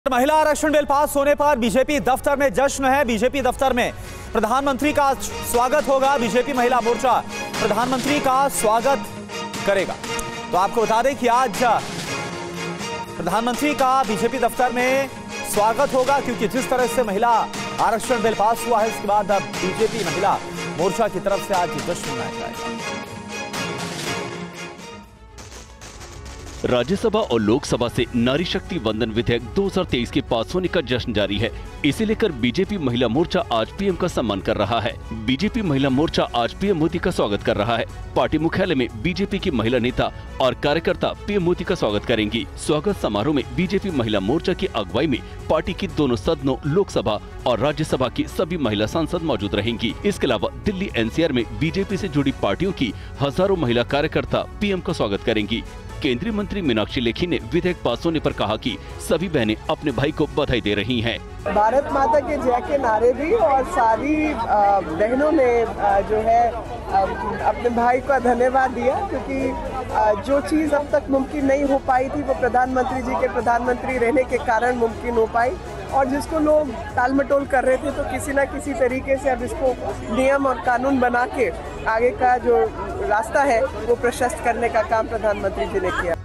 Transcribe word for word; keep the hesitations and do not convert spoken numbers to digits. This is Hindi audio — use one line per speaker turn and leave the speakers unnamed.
महिला आरक्षण बिल पास होने पर बीजेपी दफ्तर में जश्न है। बीजेपी दफ्तर में प्रधानमंत्री का स्वागत होगा। बीजेपी महिला मोर्चा प्रधानमंत्री का स्वागत करेगा। तो आपको बता दें कि आज प्रधानमंत्री का बीजेपी दफ्तर में स्वागत होगा, क्योंकि जिस तरह से महिला आरक्षण बिल पास हुआ है, इसके बाद अब बीजेपी महिला मोर्चा की तरफ से आज जश्न मनाया जाएगा।
राज्यसभा और लोकसभा से नारी शक्ति वंदन विधेयक दो हज़ार तेईस के पास होने का जश्न जारी है। इसे लेकर बीजेपी महिला मोर्चा आज पीएम का सम्मान कर रहा है। बीजेपी महिला मोर्चा आज पीएम मोदी का स्वागत कर रहा है। पार्टी मुख्यालय में बीजेपी की महिला नेता और कार्यकर्ता पीएम मोदी का स्वागत करेंगी। स्वागत समारोह में बीजेपी महिला मोर्चा की अगुवाई में पार्टी की दोनों सदनों लोकसभा और राज्यसभा की सभी महिला सांसद मौजूद रहेंगी। इसके अलावा दिल्ली एनसीआर में बीजेपी से जुड़ी पार्टियों की हजारों महिला कार्यकर्ता पीएम का स्वागत करेंगी। केंद्रीय मंत्री मीनाक्षी लेखी ने विधेयक पास होने पर कहा कि सभी बहनें अपने भाई को बधाई दे रही हैं।
भारत माता के जय के नारे भी और सारी बहनों ने जो है अपने भाई का धन्यवाद दिया, क्योंकि जो चीज़ अब तक मुमकिन नहीं हो पाई थी वो प्रधानमंत्री जी के प्रधानमंत्री रहने के कारण मुमकिन हो पाई, और जिसको लोग टाल मटोल कर रहे थे, तो किसी ना किसी तरीके से अब इसको नियम और कानून बना के आगे का जो रास्ता है वो प्रशस्त करने का काम प्रधानमंत्री जी ने किया।